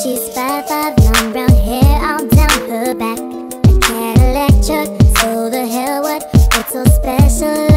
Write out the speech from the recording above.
She's 5'5", long brown hair all down her back. A Cadillac truck, so the hell what's so special